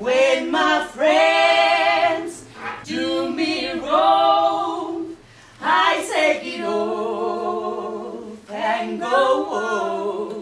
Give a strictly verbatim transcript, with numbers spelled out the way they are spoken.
When my friends do me wrong, I take it off and go home.